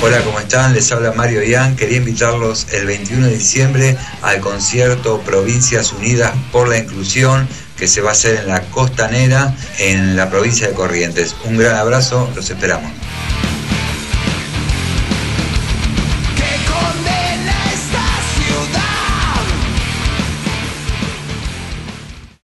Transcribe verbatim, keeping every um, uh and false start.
Hola, ¿cómo están? Les habla Mario Ian. Quería invitarlos el veintiuno de diciembre al concierto Provincias Unidas por la Inclusión, que se va a hacer en la Costanera, en la provincia de Corrientes. Un gran abrazo, los esperamos.